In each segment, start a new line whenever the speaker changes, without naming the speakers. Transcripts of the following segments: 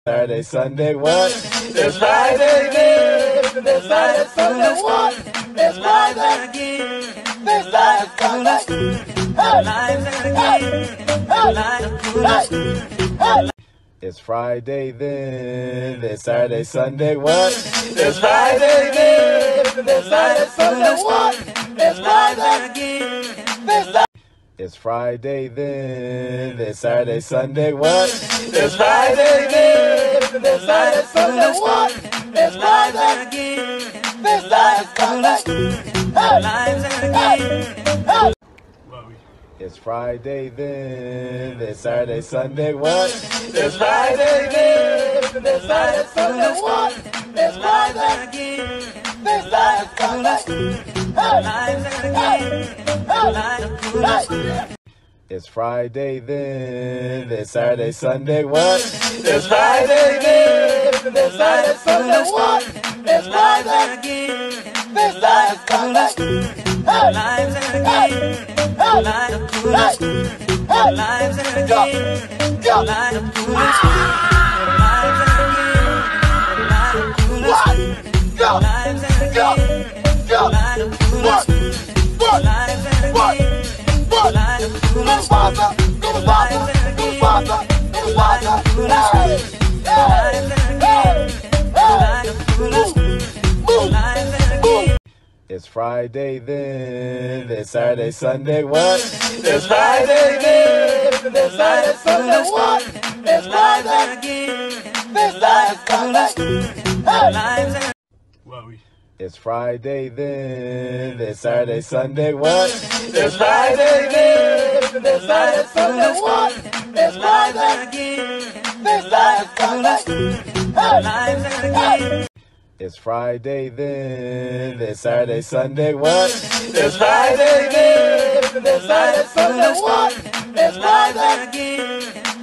Saturday, Sunday, what? It's Friday again. It's Friday, Sunday, what? It's Friday again. It's Friday, Sunday. It's Friday then. It's Saturday, Sunday, what? It's Friday again. It's Saturday, Sunday, what? It's Friday again. It's Friday then. It's Saturday, Sunday, what? It's Friday then. It's Saturday, Sunday, what? It's Friday again. It's Friday, Sunday. It's Friday then. It's Saturday, Sunday, what? It's Friday then. It's Saturday, Sunday, what? It's Friday again. It's It's Friday then. It's Saturday, Sunday, what? It's Friday then. It's Saturday, Sunday, what? It's Friday again. It's It's Friday then. It's Saturday, Sunday, what? It's Friday then. It's Saturday, Sunday, what? It's Friday again. It's Friday then. It's Saturday, Sunday, what? It's Friday then. It's Saturday, Sunday, what? It's Friday again. It's Friday then. It's Saturday, Sunday, what? It's Friday then. It's Saturday, Sunday, what? It's Friday again.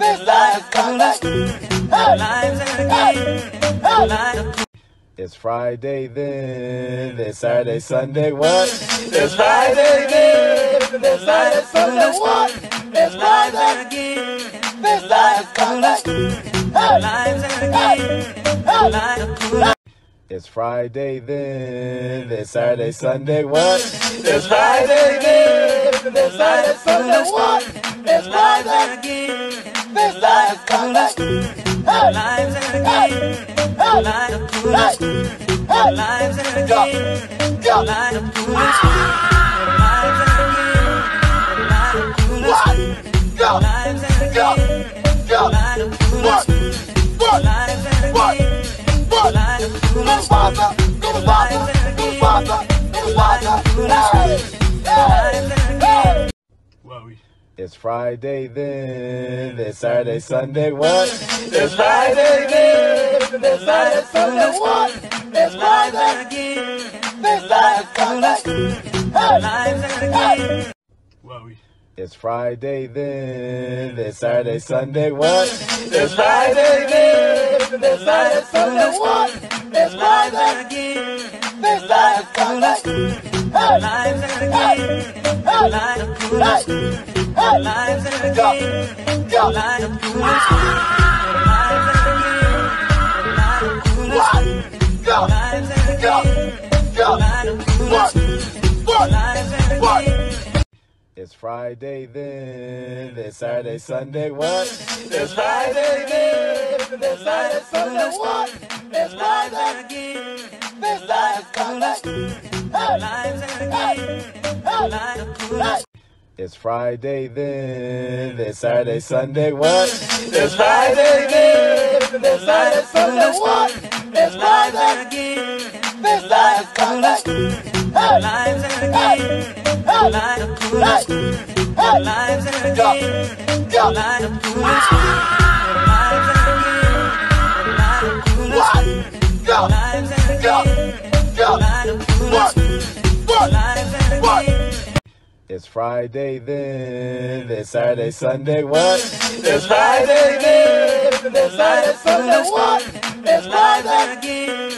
It's Friday then. It's Saturday, Sunday, what? It's Friday then. It's Saturday, Sunday, what? It's Friday again. It's Friday then. It's Saturday, Sunday, what? It's Friday then. It's Saturday, Sunday, what? It's Friday again. It's Friday then. It's Saturday, Sunday, what? It's Friday then. It's Saturday, Sunday, what? It's Friday again. It's Friday then. It's Saturday, Sunday, what? It's Friday then. It's Saturday, Sunday, what? It's Friday again. It's Friday then. It's Saturday, Sunday, what? It's Friday then. It's Saturday, Sunday, what? It's Friday again. It's Friday then. It's Saturday, Sunday, what? It's Friday then. It's Saturday, Sunday, what? It's Friday again. It's Friday then. It's Saturday, Sunday, what? It's Friday then. It's Saturday, Sunday, what? It's Friday again.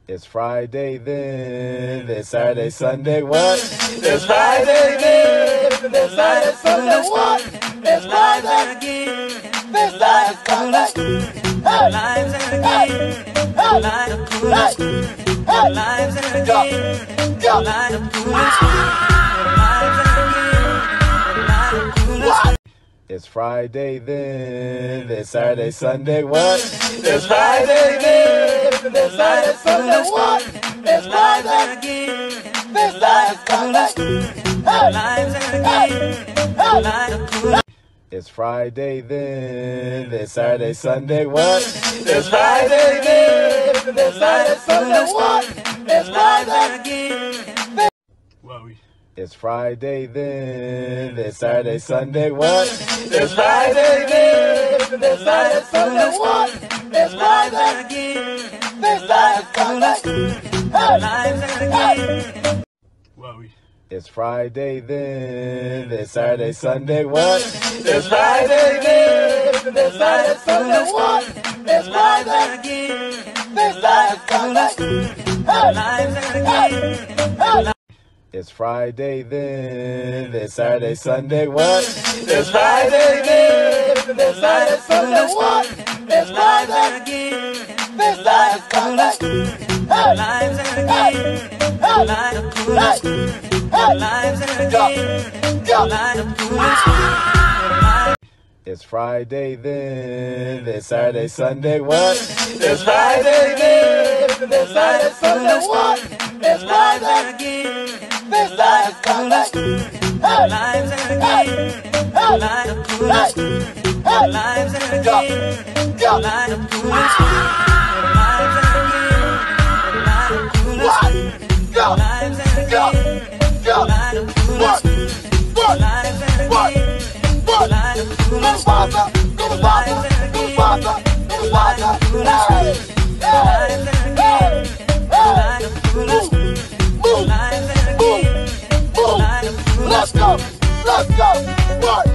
It's Friday then, it's Saturday, Sunday, what? It's Friday then, it's Saturday, Sunday, what? It's Friday again, it's Saturday, Sunday. Lives again, light up to us. Lives again, light up to us. Lives again, light up to us. It's Friday then, it's Saturday, Sunday, what? It's Friday then, it's Saturday, Sunday, what? It's Friday again, it's Saturday, Sunday. Lives again, light up to us. It's Friday then, it's Saturday, Sunday, what? It's Friday then, it's Saturday, Sunday, what? It's Friday again. It's Friday then, it's Saturday, Sunday, what? It's Friday then, it's Saturday, Sunday, what? It's Friday again, it's Saturday, Sunday. Lives again. It's Friday then, it's Saturday, Sunday, what? It's Friday then, it's Saturday, Sunday, what? It's Friday again, it's Saturday, Sunday. Lives again. It's Friday then, it's Saturday, Sunday, what? It's Friday then, it's Saturday, Sunday, what? It's Friday again, it's Saturday, Sunday. Lives again, light up to us. Lives again, light up to us. It's Friday then, it's Saturday, Sunday, what? It's Friday then, it's Saturday, Sunday, what? It's Friday again, it's Saturday, Sunday. Lives again, light up to us. Lives again, light up to us. Lives again, light up to us. Lives again, light up to us. Lives again, light up to us. Lives Let's go! Let's go! What?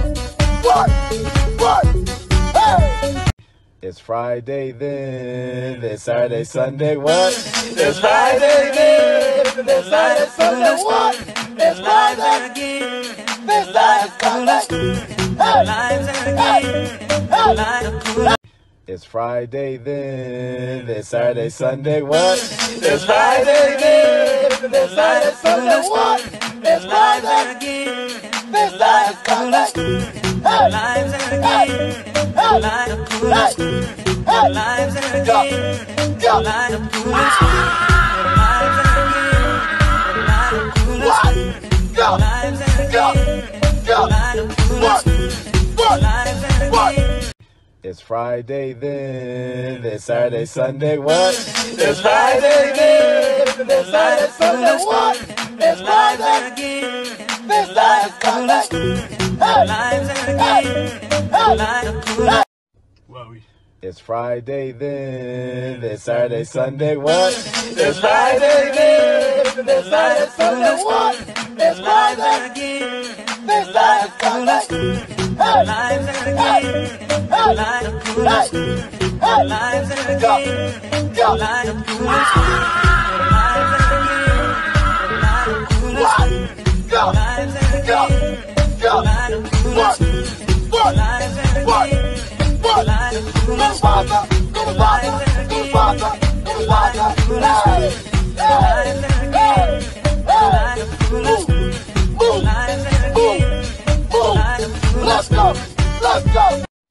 Hey! It's Friday then, it's Saturday, Sunday, what? It's Friday then, it's Saturday, Sunday, what? It's Friday again, it's Saturday, Sunday. Lives again, light up to us. It's Friday then, it's Saturday, Sunday, what? It's Friday then, it's Saturday, Sunday, what? It's Friday again, it's Saturday, Sunday. Lives again, light up to us. Lives again, light up to us. Lives again, light up to us. Lives again, light up to us. Lives again. It's Friday then, it's Saturday, Sunday, what? It's Friday then, it's Saturday, Sunday, what? It's Friday again, it's Saturday, Sunday. Lives again, light up to us. It's Friday then, it's Saturday, Sunday, what? It's Friday then, it's Saturday, Sunday, what? It's Friday again, it's Saturday, Sunday. Lives again, light up to us. Lives again, light up to us. Lives again, light up to us. Lives again, light up to us. Lives again, light up to us. Lives again, light up to us. Lives again, light up to us. Lives again, light up to us. Let's go! Let's go!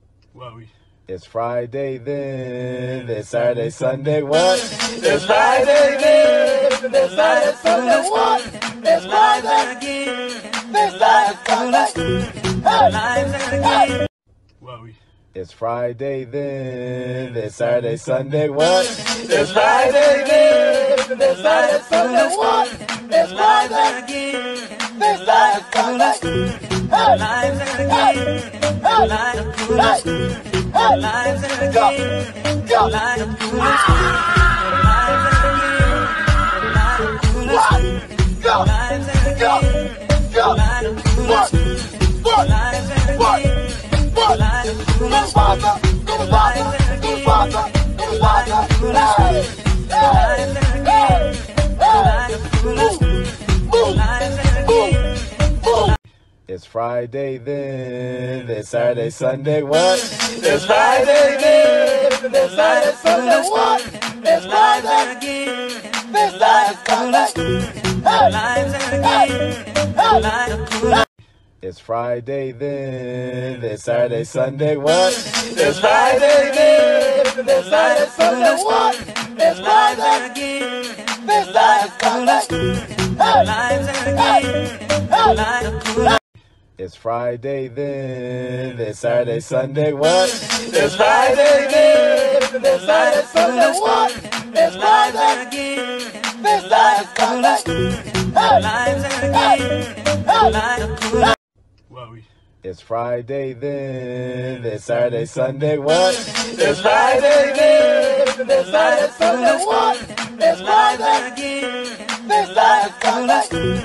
It's Friday then, it's Saturday, Sunday, what? It's Friday then, it's Saturday, Sunday, what? It's Friday again, it's Saturday, Sunday. Lives again. It's Friday then, it's Saturday, Sunday, what? It's Friday then, it's Saturday, Sunday, what? It's Friday again, it's Saturday, Sunday. Lives again, light up to us. Lives again, light up to us. Lives again, light up to us. Lives again, light up to us. Lives again, light up to us. Lives again, light up to us. Lives again. It's Friday then, it's Saturday, Sunday, what? It's Friday then, it's Saturday, Sunday, what? It's Friday again, it's Saturday, Sunday, hey! It's Friday then, it's Saturday, Sunday, what? It's Friday then, it's Saturday, Sunday, what? It's Friday again, it's Saturday, Sunday, hey! It's Friday then, it's Saturday, Sunday, what? It's Friday then, it's Saturday, Sunday, what? It's Friday again, it's Saturday, Sunday, hey! It's Friday then, it's Saturday, Sunday, what? It's Friday then, it's Saturday, Sunday, what? It's Friday again, it's Saturday,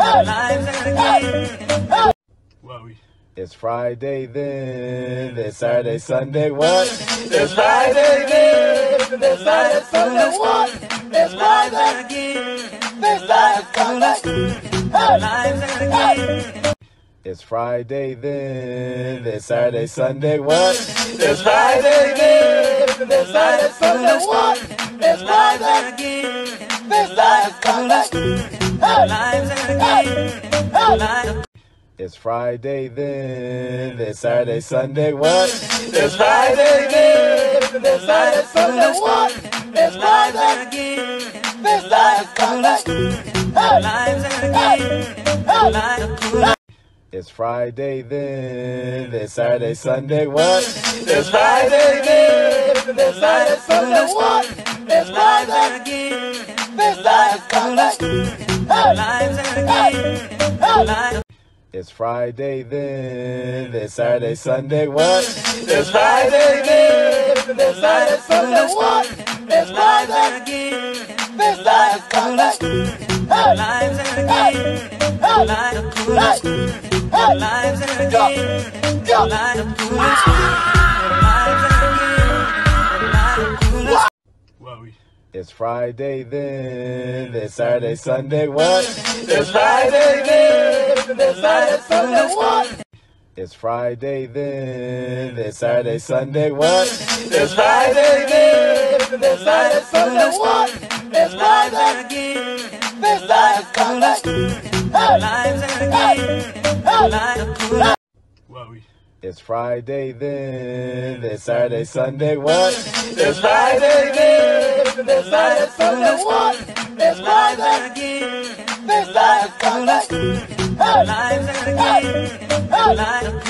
Sunday, It's Friday then, it's Saturday, Sunday, what? It's Friday then, it's Saturday, Sunday, what? It's Friday again, it's Saturday, Sunday, It's Friday then, it's Saturday, Sunday, what? It's Friday then, it's Saturday, Sunday, what? It's Friday again, it's Saturday, Sunday, It's Friday then, it's Saturday, Sunday, what? It's Friday then, it's Saturday, Sunday, what? It's Friday again, it's Saturday, It's Friday then, it's Saturday, Sunday, what? It's Friday then, it's Saturday, Sunday, what? It's Friday again, it's Saturday, It's Friday then, it's Saturday, Sunday, what? It's Friday then, it's Saturday, Sunday, what? It's Friday again, it's It's Friday then, it's Saturday, Sunday, what? It's Friday then, it's Saturday, Sunday, what? It's Friday then, it's Saturday, Sunday, what? It's Friday then, it's Saturday, Sunday, what? It's Friday again, it's Saturday, It's Friday then, it's Saturday, Sunday, what? It's Friday then, it's Saturday, Sunday, what? It's Friday again, it's Saturday, Sunday,